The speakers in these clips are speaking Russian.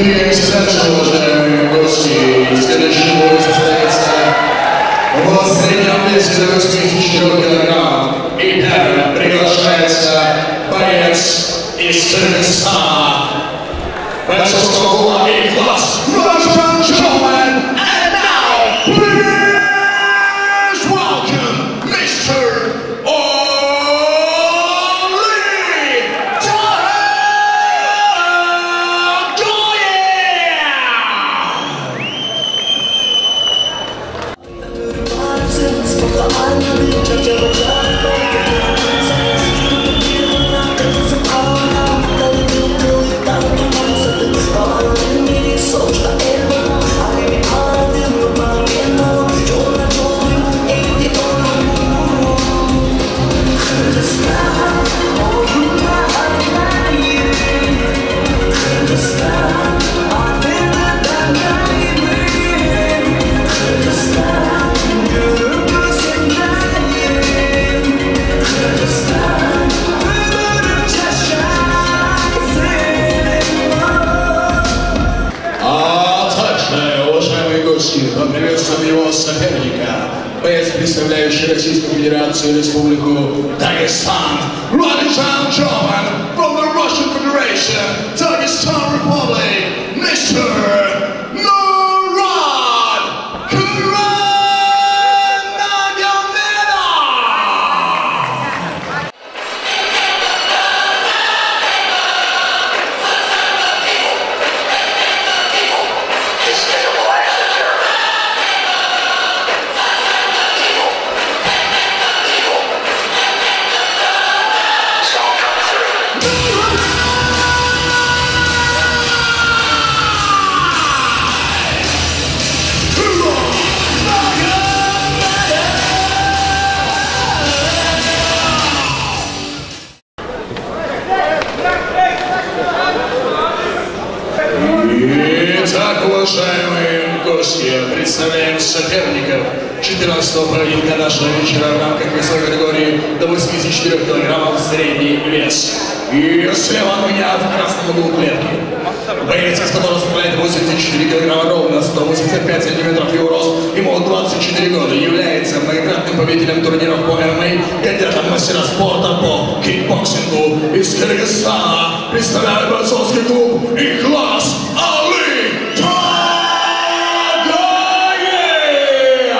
двигаемся дальше, уважаемые гости. Следующий бой состоится в среднем весе до 84 килограмм. И первым приглашается боец из Кыргызстана. Бойцовского клуба A-класс Russian Gentleman. And now, please welcome Mr. Поприветствуем его соперника, боец, представляющий Российскую Федерацию и Республику Дагестан, Russian Gentleman from the Russian Federation, Dagestan Republic, Mr. Murad Kuranagomedov. Итак, уважаемые гости, представляем соперников 14-го поединка нашего вечера в рамках весовой категории до 84 килограммов средний вес. И слева от меня в красном углу клетки боец, из которого составляет 84 килограмма ровно, 185 сантиметров его рост, ему 24 года, является многократным победителем турниров по ММА, кандидатом мастера спорта по кикбоксингу из Кыргызстана. Представляет бойцовский клуб A-класс Али Тагаев!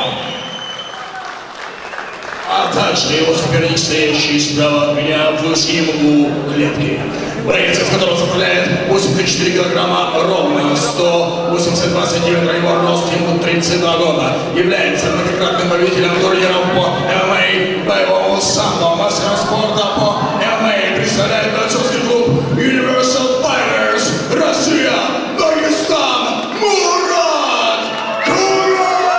А также его соперник, стоящий справа от меня в узком углу клетки. Боец, из которого составляет 84 килограмма ровно, 182 сантиметра его рост, ему 32 года. Является многократным победителем турниров по ММА, боевому самбо, мастером спорта по ММА. Представляет бойцовский клуб Universal Fighters, Россия, Дагестан, Мурат Куранагомедов!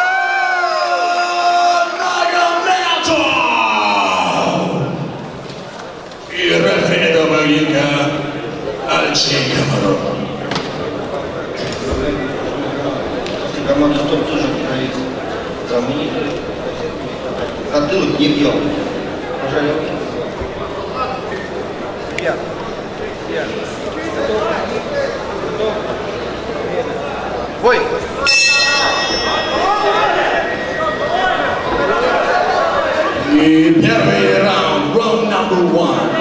И рефери этого поединка Алексей Комаров. Команда стоп тоже проект. Замни. Затылок не бьем. Пожалуйста. Бой! И первый раунд, раунд номер 1.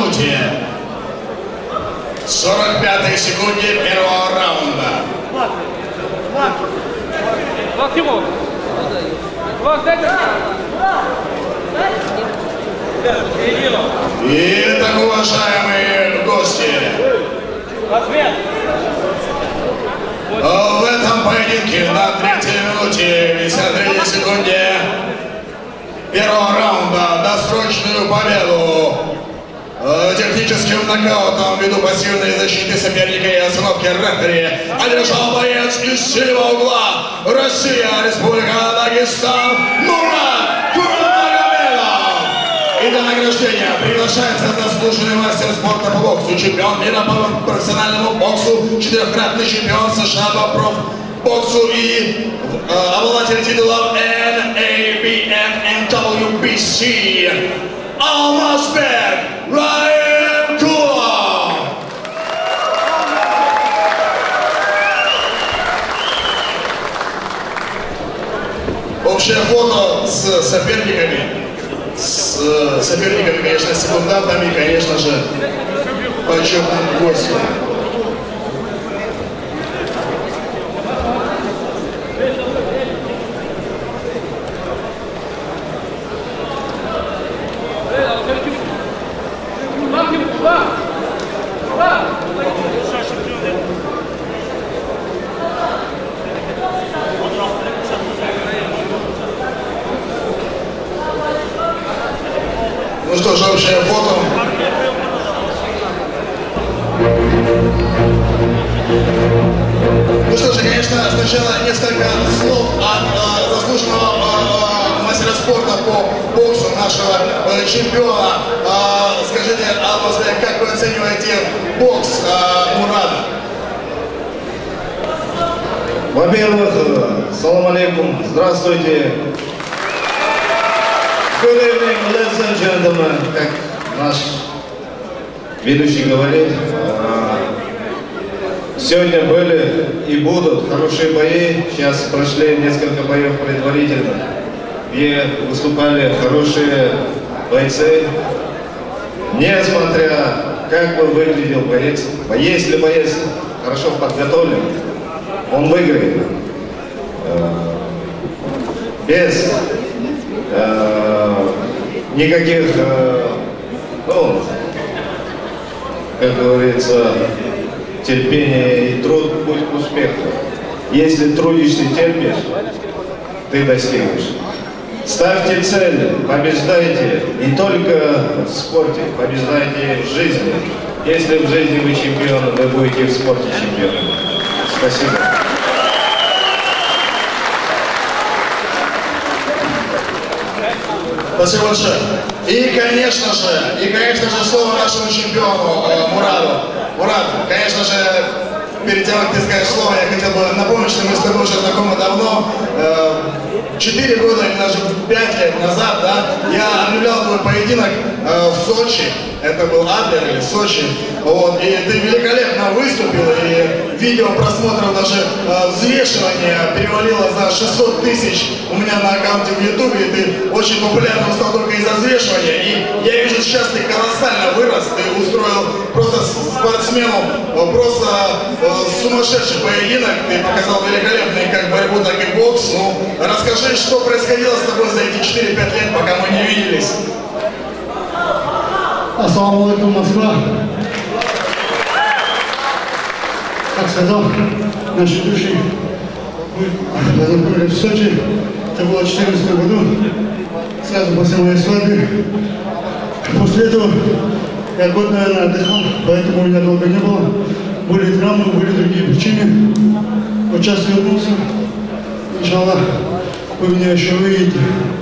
минуте. 45-й секунде первого раунда. Итак, уважаемые гости, в этом поединке на 3-й минуте 53 секунде первого раунда досрочную победу техническим нокаутом ввиду пассивной защиты соперника и остановки рефери одержал боец из синего угла Россия, Республика Дагестан, Мурат Курмагомедов. И для награждения приглашается заслуженный мастер спорта по боксу, чемпион мира по профессиональному боксу, 4-кратный чемпион США по профбоксу и обладатель титулов NABF и WBC Алмазбек Райымқұлов. Общее фото с соперниками. С соперниками, конечно, секундантами, конечно же, почетным гостем. Ну что ж, общее фото. Ну что же, конечно, сначала несколько слов от заслуженного мастера спорта по боксу, нашего чемпиона. Скажите, Алмазбек, как вы оцениваете бокс Мурада? Во-первых, салам алейкум, здравствуйте. Good evening, ladies and gentlemen, как наш ведущий говорит. Сегодня были и будут хорошие бои. Сейчас прошли несколько боев предварительно, где выступали хорошие бойцы. Несмотря как бы выглядел боец, если боец хорошо подготовлен, он выиграет. Без никаких, ну, как говорится, терпения и труд путь к успеху. Если трудишься и терпишь, ты достигнешь. Ставьте цели, побеждайте не только в спорте, побеждайте в жизни. Если в жизни вы чемпион, вы будете в спорте чемпионом. Спасибо. Спасибо большое. И, конечно же, слово нашему чемпиону Мураду. Мурад, конечно же, перед тем, как ты скажешь слово, я хотел бы напомнить, что мы с тобой уже знакомы давно. 4 года или даже 5 лет назад, да, я объявлял твой поединок в Сочи. Это был Адлер или Сочи. Вот, и ты великолепно выступил, и видео просмотров, даже взвешивание перевалило за 600 тысяч у меня на аккаунте в Ютубе, и ты очень популярным стал только из-за взвешивания. И я вижу, сейчас ты колоссально вырос, ты устроил просто спортсмену просто сумасшедший поединок, ты показал великолепный как борьбу, так и бокс. Ну, расскажи, что происходило с тобой за эти 4-5 лет, пока мы не виделись. Ассаламу алейкум, Москва. Как сказал наш ведущий, мы познакомились в Сочи. Это было в 2014 году, сразу после моей свадьбы. После этого я год, наверное, отдыхал, поэтому у меня долго не было. Были травмы, были другие причины. Вот сейчас вернулся. Иншаллах, вы меня еще увидите.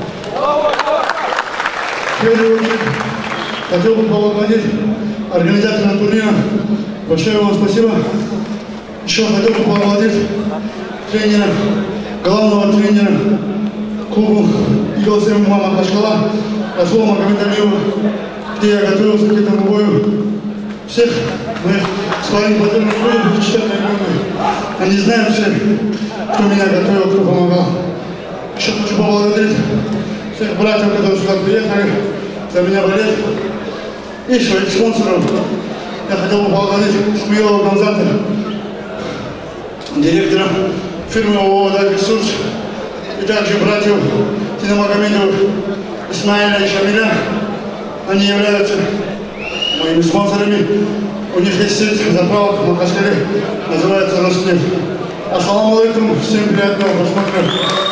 В первую очередь, хотел бы поблагодарить организаторам турнира. Большое вам спасибо. Еще хотел бы поблагодарить тренера, главного тренера клуба Игласы Мама Кашкала, Аслома Магомедалиева, где я готовился к этому бою. Всех моих своих батальных воинов, читательных воинов. Они знают все, кто меня готовил, кто помогал. Еще хочу поблагодарить всех братьев, которые сюда приехали, за меня болеть. и своих спонсоров. Я хотел бы поблагодарить Смелого Гонзата, директора фирмы ООО «Ресурс», и также братьев Тинамагомедовых Исмаиля и Шамиля. Они являются моими спонсорами. У них есть сеть заправок в Махачкале, называется «Роснефть». Ассаламу алейкум, всем приятного просмотра.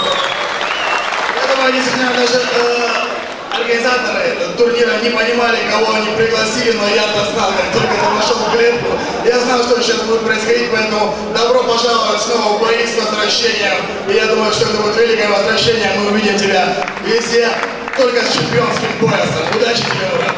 Я думаю, действительно, даже организаторы турнира не понимали, кого они пригласили, но я-то знал, как только я вошел в клетку. Я знал, что сейчас будет происходить, поэтому добро пожаловать снова в бои с возвращением. И я думаю, что это будет великое возвращение, мы увидим тебя везде, только с чемпионским поясом. Удачи тебе, брат!